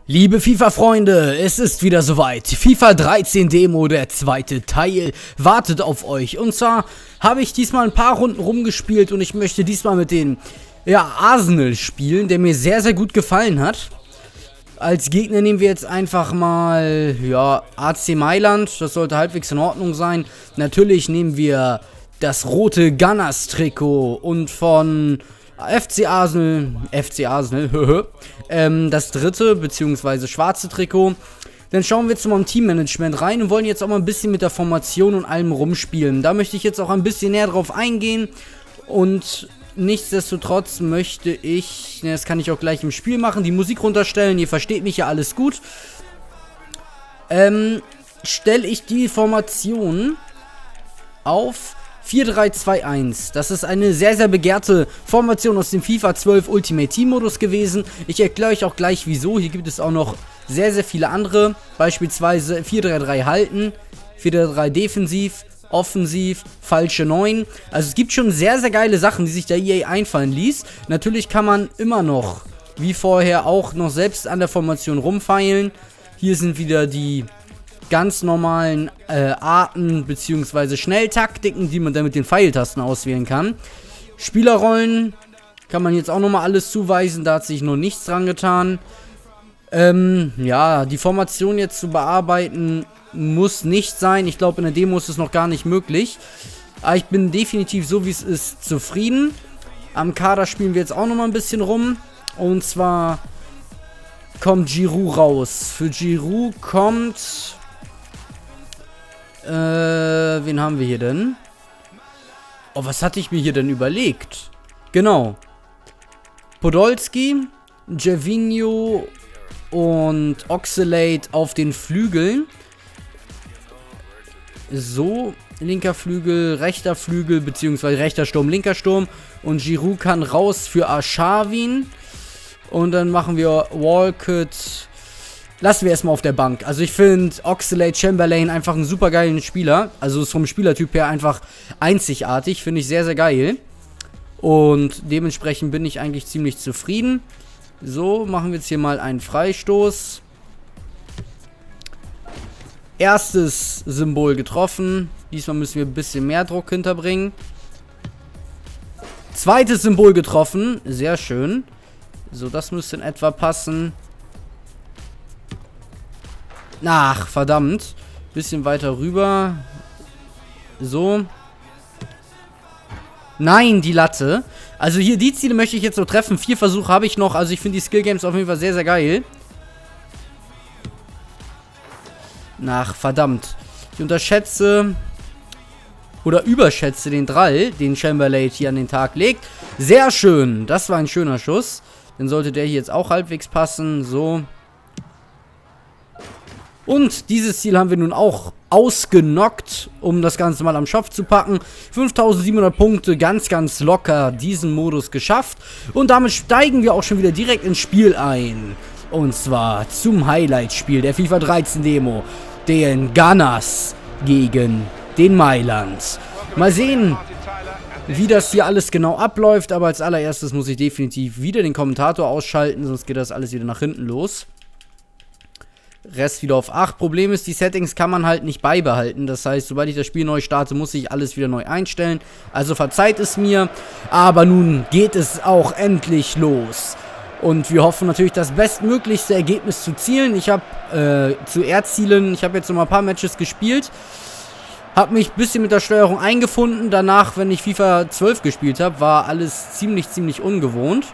Liebe FIFA-Freunde, es ist wieder soweit. FIFA 13 Demo, der zweite Teil, wartet auf euch. Und zwar habe ich diesmal ein paar Runden rumgespielt und ich möchte diesmal mit den Arsenal spielen, der mir sehr, sehr gut gefallen hat. Als Gegner nehmen wir jetzt einfach mal, AC Mailand, das sollte halbwegs in Ordnung sein. Natürlich nehmen wir das rote Gunners-Trikot und von FC Arsenal, das dritte, beziehungsweise schwarze Trikot. Dann schauen wir jetzt mal im Teammanagement rein und wollen jetzt auch mal ein bisschen mit der Formation und allem rumspielen. Da möchte ich jetzt auch ein bisschen näher drauf eingehen und nichtsdestotrotz möchte ich, das kann ich auch gleich im Spiel machen, die Musik runterstellen, ihr versteht mich ja alles gut. Stelle ich die Formation auf 4-3-2-1. Das ist eine sehr, sehr begehrte Formation aus dem FIFA 12 Ultimate Team Modus gewesen. Ich erkläre euch auch gleich wieso. Hier gibt es auch noch sehr, sehr viele andere. Beispielsweise 4-3-3 halten, 4-3-3 defensiv, offensiv, falsche 9. Also es gibt schon sehr, sehr geile Sachen, die sich der EA einfallen ließ. Natürlich kann man immer noch, wie vorher, auch noch selbst an der Formation rumfeilen. Hier sind wieder die ganz normalen Arten bzw. Schnelltaktiken, die man dann mit den Pfeiltasten auswählen kann. Spielerrollen kann man jetzt auch nochmal alles zuweisen, da hat sich noch nichts dran getan. Die Formation jetzt zu bearbeiten muss nicht sein. Ich glaube, in der Demo ist es noch gar nicht möglich. Aber ich bin definitiv, so wie es ist, zufrieden. Am Kader spielen wir jetzt auch nochmal ein bisschen rum. Und zwar kommt Giroud raus. Für Giroud kommt... wen haben wir hier denn? Oh, was hatte ich mir hier denn überlegt? Genau. Podolski, Gervinho und Oxalate auf den Flügeln. So, linker Flügel, beziehungsweise rechter Sturm, linker Sturm. Und Giroud kann raus für Arshavin. Und dann machen wir Walcott. Lassen wir erstmal auf der Bank. Also ich finde Oxalate Chamberlain einfach einen super geilen Spieler. Also ist vom Spielertyp her einfach einzigartig. Finde ich sehr, sehr geil. Und dementsprechend bin ich eigentlich ziemlich zufrieden. So, machen wir jetzt hier mal einen Freistoß. Erstes Symbol getroffen. Diesmal müssen wir ein bisschen mehr Druck hinterbringen. Zweites Symbol getroffen. Sehr schön. So, das müsste in etwa passen. Ach, verdammt. Bisschen weiter rüber. So. Nein, die Latte. Also hier, die Ziele möchte ich jetzt so treffen. 4 Versuche habe ich noch. Also ich finde die Skill Games auf jeden Fall sehr, sehr geil. Ach, verdammt. Ich unterschätze oder überschätze den Drall, den Chamberlain hier an den Tag legt. Sehr schön. Das war ein schöner Schuss. Dann sollte der hier jetzt auch halbwegs passen. So. Und dieses Ziel haben wir nun auch ausgenockt, um das Ganze mal am Schopf zu packen. 5700 Punkte, ganz, ganz locker diesen Modus geschafft. Und damit steigen wir auch schon wieder direkt ins Spiel ein. Und zwar zum Highlight-Spiel der FIFA 13 Demo. Den Gunners gegen den Mailand. Mal sehen, wie das hier alles genau abläuft. Aber als allererstes muss ich definitiv wieder den Kommentator ausschalten, sonst geht das alles wieder nach hinten los. Rest wieder auf 8. Problem ist, die Settings kann man halt nicht beibehalten. Das heißt, sobald ich das Spiel neu starte, muss ich alles wieder neu einstellen. Also verzeiht es mir. Aber nun geht es auch endlich los. Und wir hoffen natürlich, das bestmöglichste Ergebnis zu zielen. Ich habe zu erzielen. Ich habe jetzt noch mal ein paar Matches gespielt. Habe mich ein bisschen mit der Steuerung eingefunden. Danach, wenn ich FIFA 12 gespielt habe, war alles ziemlich, ziemlich ungewohnt.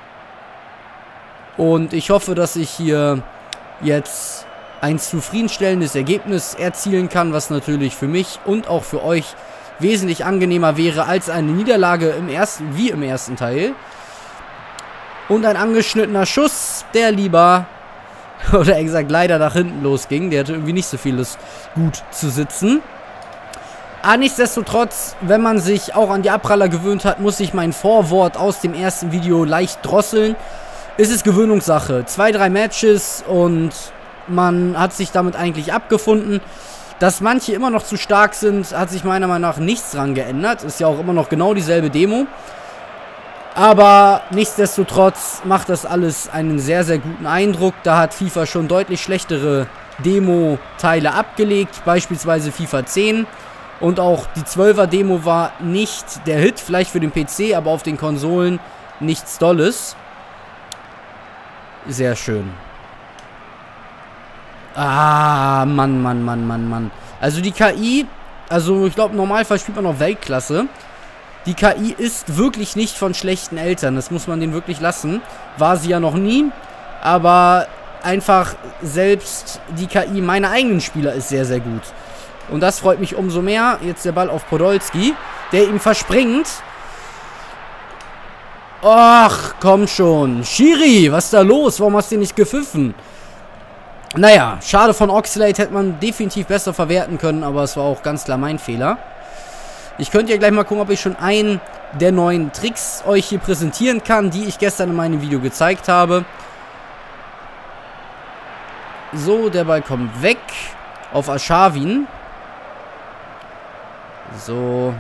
Und ich hoffe, dass ich hier jetzt ein zufriedenstellendes Ergebnis erzielen kann, was natürlich für mich und auch für euch wesentlich angenehmer wäre als eine Niederlage im ersten Teil. Und ein angeschnittener Schuss, der lieber, oder eher gesagt leider nach hinten losging. Der hatte irgendwie nicht so viel Lust, gut zu sitzen. Aber nichtsdestotrotz, wenn man sich auch an die Abpraller gewöhnt hat, muss ich mein Vorwort aus dem ersten Video leicht drosseln. Es ist Gewöhnungssache. 2, 3 Matches und man hat sich damit eigentlich abgefunden. Dass manche immer noch zu stark sind, hat sich meiner Meinung nach nichts dran geändert. Ist ja auch immer noch genau dieselbe Demo. Aber nichtsdestotrotz macht das alles einen sehr, sehr guten Eindruck. Da hat FIFA schon deutlich schlechtere Demo-Teile abgelegt, beispielsweise FIFA 10. Und auch die 12er Demo war nicht der Hit, vielleicht für den PC, aber auf den Konsolen nichts Dolles. Sehr schön. Ah, Mann. Also die KI, also ich glaube, im Normalfall spielt man auf Weltklasse. Die KI ist wirklich nicht von schlechten Eltern, das muss man denen wirklich lassen. War sie ja noch nie, aber einfach selbst die KI meiner eigenen Spieler ist sehr, sehr gut. Und das freut mich umso mehr. Jetzt der Ball auf Podolski, der ihm verspringt. Ach, komm schon. Schiri, was ist da los? Warum hast du nicht gepfiffen? Naja, schade von Oxalate, hätte man definitiv besser verwerten können, aber es war auch ganz klar mein Fehler. Ich könnte ja gleich mal gucken, ob ich schon einen der neuen Tricks euch hier präsentieren kann, die ich gestern in meinem Video gezeigt habe. So, der Ball kommt weg auf Arshavin. So.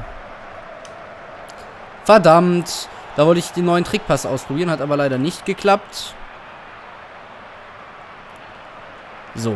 Verdammt. Da wollte ich den neuen Trickpass ausprobieren, hat aber leider nicht geklappt. So.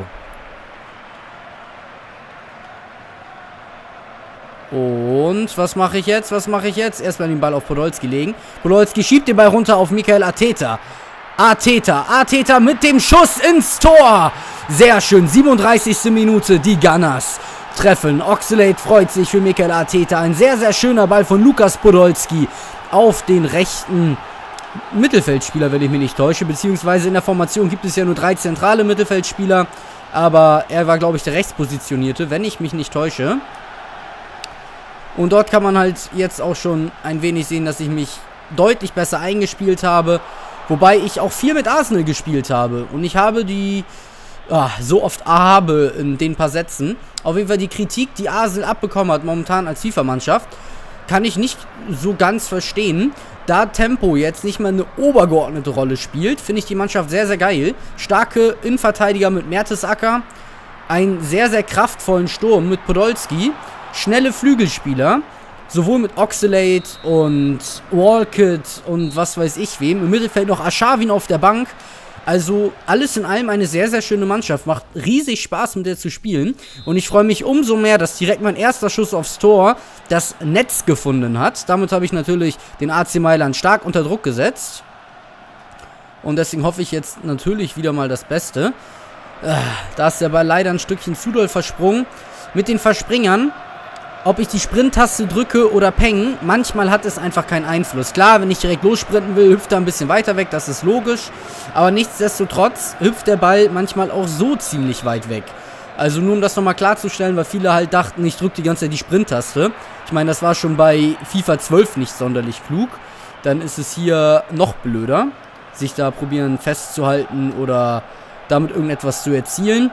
Und was mache ich jetzt? Erstmal den Ball auf Podolski legen. Podolski schiebt den Ball runter auf Mikel Arteta. Arteta mit dem Schuss ins Tor. Sehr schön. 37. Minute. Die Gunners treffen. Oxalate freut sich für Mikel Arteta. Ein sehr, sehr schöner Ball von Lukas Podolski auf den rechten Mittelfeldspieler, wenn ich mich nicht täusche. Beziehungsweise in der Formation gibt es ja nur 3 zentrale Mittelfeldspieler. Aber er war, glaube ich, der Rechtspositionierte, wenn ich mich nicht täusche. Und dort kann man halt jetzt auch schon ein wenig sehen, dass ich mich deutlich besser eingespielt habe. Wobei ich auch viel mit Arsenal gespielt habe. Und ich habe die so oft habe in den paar Sätzen. Auf jeden Fall die Kritik, die Arsenal abbekommen hat momentan als FIFA-Mannschaft, kann ich nicht so ganz verstehen. Da Tempo jetzt nicht mal eine obergeordnete Rolle spielt, finde ich die Mannschaft sehr, sehr geil. Starke Innenverteidiger mit Mertesacker. Einen sehr, sehr kraftvollen Sturm mit Podolski. Schnelle Flügelspieler, sowohl mit Oxalate und Walcott und was weiß ich wem. Im Mittelfeld noch Arshavin auf der Bank. Also alles in allem eine sehr, sehr schöne Mannschaft. Macht riesig Spaß, mit der zu spielen. Und ich freue mich umso mehr, dass direkt mein erster Schuss aufs Tor das Netz gefunden hat. Damit habe ich natürlich den AC Mailand stark unter Druck gesetzt. Und deswegen hoffe ich jetzt natürlich wieder mal das Beste. Da ist der Ball leider ein Stückchen zu doll versprungen. Mit den Verspringern, ob ich die Sprint-Taste drücke oder Peng, manchmal hat es einfach keinen Einfluss. Klar, wenn ich direkt lossprinten will, hüpft er ein bisschen weiter weg, das ist logisch. Aber nichtsdestotrotz hüpft der Ball manchmal auch so ziemlich weit weg. Also nur um das nochmal klarzustellen, weil viele halt dachten, ich drücke die ganze Zeit die Sprint-Taste. Ich meine, das war schon bei FIFA 12 nicht sonderlich klug. Dann ist es hier noch blöder, sich da probieren festzuhalten oder damit irgendetwas zu erzielen.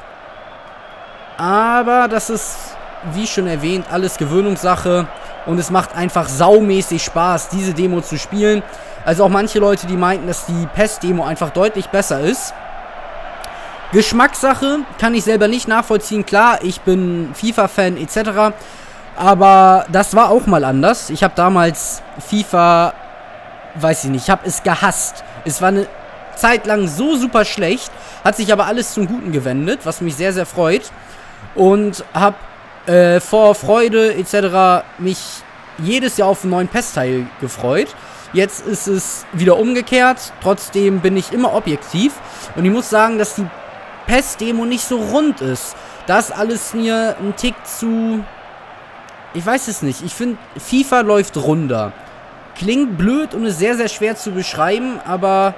Aber das ist, wie schon erwähnt, alles Gewöhnungssache und es macht einfach saumäßig Spaß, diese Demo zu spielen. Also auch manche Leute, die meinten, dass die PES-Demo einfach deutlich besser ist. Geschmackssache, kann ich selber nicht nachvollziehen. Klar, ich bin FIFA-Fan etc., aber das war auch mal anders. Ich habe damals FIFA, weiß ich nicht, ich habe es gehasst. Es war eine Zeit lang so super schlecht, hat sich aber alles zum Guten gewendet, was mich sehr, sehr freut. Und habe vor Freude etc. mich jedes Jahr auf einen neuen PES-Teil gefreut. Jetzt ist es wieder umgekehrt. Trotzdem bin ich immer objektiv. Und ich muss sagen, dass die PES-Demo nicht so rund ist. Da ist alles mir ein Tick zu... Ich weiß es nicht. Ich finde, FIFA läuft runder. Klingt blöd und ist sehr, sehr schwer zu beschreiben, aber...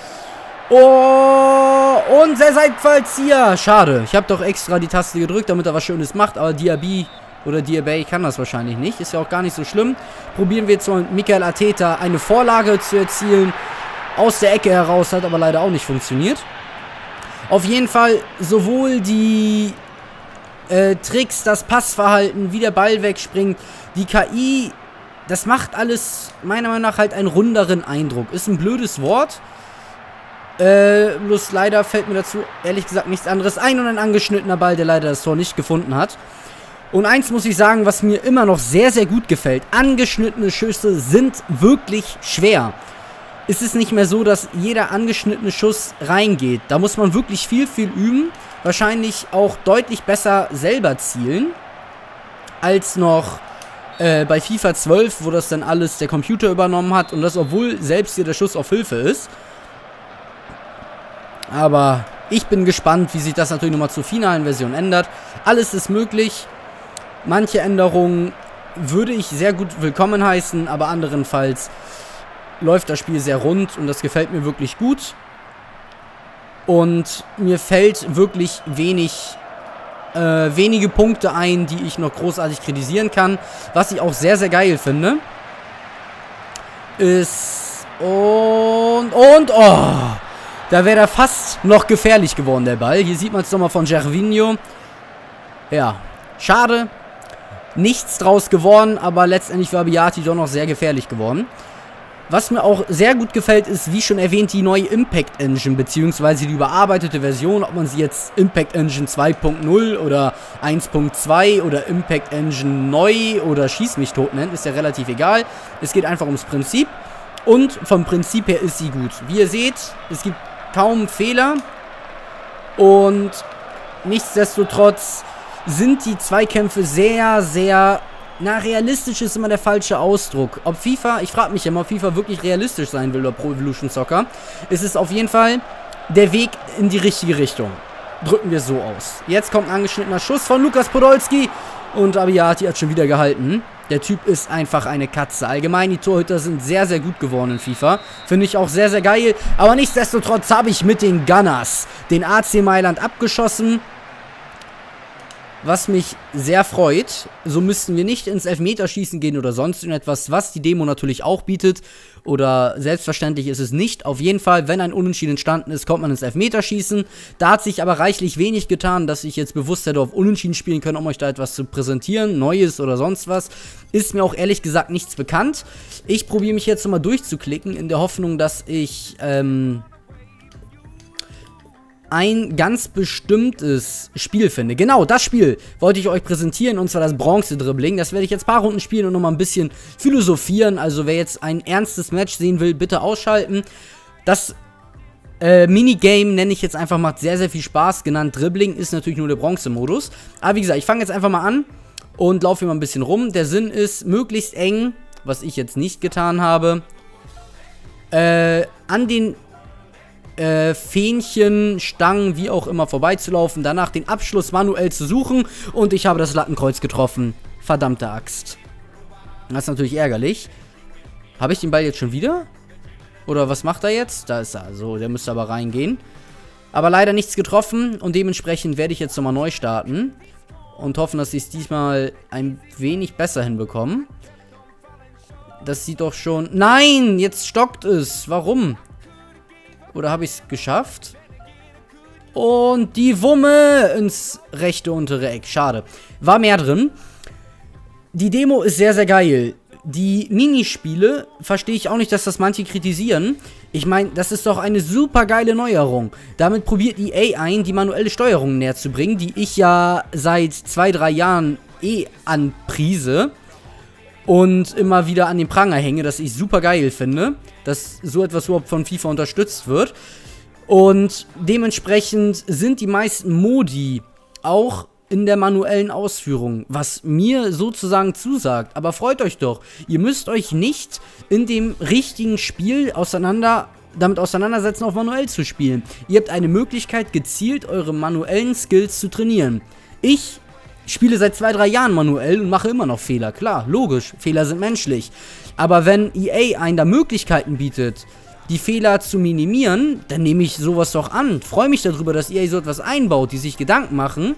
Oh, und der Seitfallzieher. Schade. Ich habe doch extra die Taste gedrückt, damit er was Schönes macht. Aber Diaby oder Diaby kann das wahrscheinlich nicht. Ist ja auch gar nicht so schlimm. Probieren wir jetzt mit Mikel Arteta eine Vorlage zu erzielen. Aus der Ecke heraus. Hat aber leider auch nicht funktioniert. Auf jeden Fall sowohl die Tricks, das Passverhalten, wie der Ball wegspringt, die KI, das macht alles meiner Meinung nach halt einen runderen Eindruck. Ist ein blödes Wort. Bloß leider fällt mir dazu ehrlich gesagt nichts anderes ein und ein angeschnittener Ball, der leider das Tor nicht gefunden hat. Und eins muss ich sagen, was mir immer noch sehr, sehr gut gefällt. Angeschnittene Schüsse sind wirklich schwer. Es ist nicht mehr so, dass jeder angeschnittene Schuss reingeht. Da muss man wirklich viel, viel üben. Wahrscheinlich auch deutlich besser selber zielen. Als noch bei FIFA 12, wo das dann alles der Computer übernommen hat. Und das, obwohl selbst hier der Schuss auf Hilfe ist. Aber ich bin gespannt, wie sich das natürlich nochmal zur finalen Version ändert. Alles ist möglich. Manche Änderungen würde ich sehr gut willkommen heißen, aber anderenfalls läuft das Spiel sehr rund und das gefällt mir wirklich gut. Und mir fällt wirklich wenige Punkte ein, die ich noch großartig kritisieren kann. Was ich auch sehr, sehr geil finde, ist... oh! Da wäre er fast noch gefährlich geworden, der Ball. Hier sieht man es nochmal von Gervinho. Ja, schade. Nichts draus geworden, aber letztendlich war Abiyati doch noch sehr gefährlich geworden. Was mir auch sehr gut gefällt, ist, wie schon erwähnt, die neue Impact Engine, beziehungsweise die überarbeitete Version, ob man sie jetzt Impact Engine 2.0 oder 1.2 oder Impact Engine neu oder Schieß mich tot nennt, ist ja relativ egal. Es geht einfach ums Prinzip und vom Prinzip her ist sie gut. Wie ihr seht, es gibt kaum Fehler und nichtsdestotrotz sind die Zweikämpfe sehr, sehr... na, realistisch ist immer der falsche Ausdruck. Ob FIFA, ich frage mich immer, ob FIFA wirklich realistisch sein will oder Pro Evolution Soccer. Es ist auf jeden Fall der Weg in die richtige Richtung. Drücken wir so aus. Jetzt kommt ein angeschnittener Schuss von Lukas Podolski. Und Abiyati hat schon wieder gehalten. Der Typ ist einfach eine Katze. Allgemein, die Torhüter sind sehr, sehr gut geworden in FIFA. Finde ich auch sehr, sehr geil. Aber nichtsdestotrotz habe ich mit den Gunners den AC Mailand abgeschossen. Was mich sehr freut. So müssten wir nicht ins Elfmeterschießen gehen oder sonst irgendetwas, was die Demo natürlich auch bietet. Oder selbstverständlich ist es nicht. Auf jeden Fall, wenn ein Unentschieden entstanden ist, kommt man ins Elfmeterschießen. Da hat sich aber reichlich wenig getan, dass ich jetzt bewusst hätte auf Unentschieden spielen können, um euch da etwas zu präsentieren. Neues oder sonst was. Ist mir auch ehrlich gesagt nichts bekannt. Ich probiere mich jetzt nochmal durchzuklicken, in der Hoffnung, dass ich ein ganz bestimmtes Spiel finde. Genau, das Spiel wollte ich euch präsentieren, und zwar das Bronze-Dribbling. Das werde ich jetzt ein paar Runden spielen und nochmal ein bisschen philosophieren. Also wer jetzt ein ernstes Match sehen will, bitte ausschalten. Das Minigame nenne ich jetzt einfach, macht sehr, sehr viel Spaß. Genannt Dribbling, ist natürlich nur der Bronze-Modus. Aber wie gesagt, ich fange jetzt einfach mal an und laufe hier mal ein bisschen rum. Der Sinn ist, möglichst eng, was ich jetzt nicht getan habe, an den Fähnchen, Stangen, wie auch immer vorbeizulaufen, danach den Abschluss manuell zu suchen und ich habe das Lattenkreuz getroffen. Verdammte Axt. Das ist natürlich ärgerlich. Habe ich den Ball jetzt schon wieder? Oder was macht er jetzt? Da ist er. So, der müsste aber reingehen. Aber leider nichts getroffen und dementsprechend werde ich jetzt nochmal neu starten und hoffen, dass ich es diesmal ein wenig besser hinbekomme. Das sieht doch schon... Nein, jetzt stockt es. Warum? Oder habe ich es geschafft? Und die Wumme ins rechte untere Eck. Schade. War mehr drin. Die Demo ist sehr, sehr geil. Die Minispiele verstehe ich auch nicht, dass das manche kritisieren. Ich meine, das ist doch eine super geile Neuerung. Damit probiert EA ein, die manuelle Steuerung näher zu bringen, die ich ja seit 2-3 Jahren anpriese. Und immer wieder an den Pranger hänge, dass ich super geil finde, dass so etwas überhaupt von FIFA unterstützt wird. Und dementsprechend sind die meisten Modi auch in der manuellen Ausführung, was mir sozusagen zusagt. Aber freut euch doch, ihr müsst euch nicht in dem richtigen Spiel damit auseinandersetzen, auf manuell zu spielen. Ihr habt eine Möglichkeit, gezielt eure manuellen Skills zu trainieren. Ich spiele seit 2-3 Jahren manuell und mache immer noch Fehler. Klar, logisch, Fehler sind menschlich. Aber wenn EA einen da Möglichkeiten bietet, die Fehler zu minimieren, dann nehme ich sowas doch an. Freue mich darüber, dass EA so etwas einbaut, die sich Gedanken machen.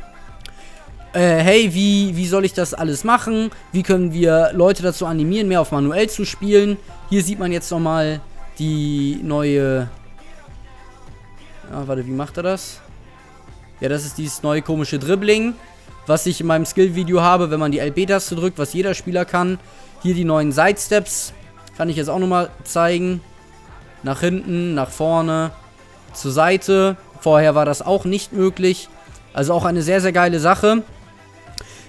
Hey, wie soll ich das alles machen? Wie können wir Leute dazu animieren, mehr auf manuell zu spielen? Hier sieht man jetzt nochmal die neue... Ja, warte, wie macht er das? Ja, das ist dieses neue komische Dribbling, was ich in meinem Skill-Video habe, wenn man die LB-Taste drückt, was jeder Spieler kann. Hier die neuen Sidesteps, kann ich jetzt auch nochmal zeigen. Nach hinten, nach vorne, zur Seite. Vorher war das auch nicht möglich. Also auch eine sehr, sehr geile Sache.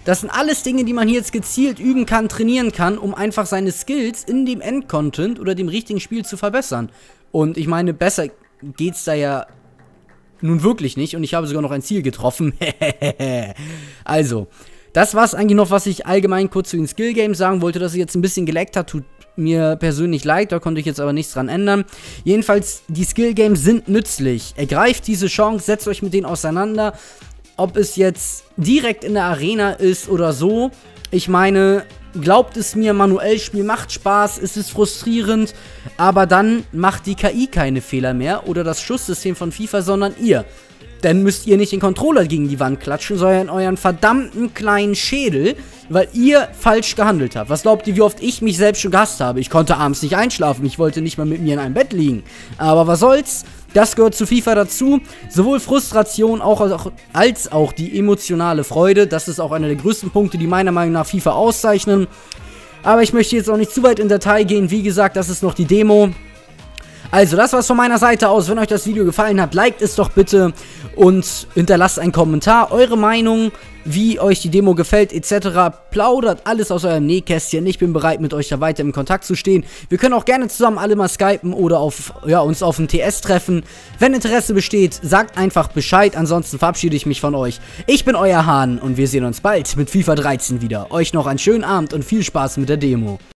Das sind alles Dinge, die man hier jetzt gezielt üben kann, trainieren kann, um einfach seine Skills in dem Endcontent oder dem richtigen Spiel zu verbessern. Und ich meine, besser geht's da ja nun wirklich nicht. Und ich habe sogar noch ein Ziel getroffen. Also, das war's eigentlich noch, was ich allgemein kurz zu den Skill-Games sagen wollte. Dass es jetzt ein bisschen geleckt hat, tut mir persönlich leid. Da konnte ich jetzt aber nichts dran ändern. Jedenfalls, die Skill-Games sind nützlich. Ergreift diese Chance, setzt euch mit denen auseinander. Ob es jetzt direkt in der Arena ist oder so. Ich meine, glaubt es mir, manuell Spiel macht Spaß, es ist frustrierend, aber dann macht die KI keine Fehler mehr oder das Schusssystem von FIFA, sondern ihr. Dann müsst ihr nicht den Controller gegen die Wand klatschen, sondern euren verdammten kleinen Schädel, weil ihr falsch gehandelt habt. Was glaubt ihr, wie oft ich mich selbst schon gehasst habe? Ich konnte abends nicht einschlafen, ich wollte nicht mal mit mir in einem Bett liegen. Aber was soll's? Das gehört zu FIFA dazu. Sowohl Frustration als auch die emotionale Freude. Das ist auch einer der größten Punkte, die meiner Meinung nach FIFA auszeichnen. Aber ich möchte jetzt auch nicht zu weit in Detail gehen. Wie gesagt, das ist noch die Demo. Also, das war's von meiner Seite aus. Wenn euch das Video gefallen hat, liked es doch bitte und hinterlasst einen Kommentar. Eure Meinung, wie euch die Demo gefällt, etc. Plaudert alles aus eurem Nähkästchen. Ich bin bereit, mit euch da weiter im Kontakt zu stehen. Wir können auch gerne zusammen alle mal skypen oder uns auf dem TS treffen. Wenn Interesse besteht, sagt einfach Bescheid. Ansonsten verabschiede ich mich von euch. Ich bin euer Hahn und wir sehen uns bald mit FIFA 13 wieder. Euch noch einen schönen Abend und viel Spaß mit der Demo.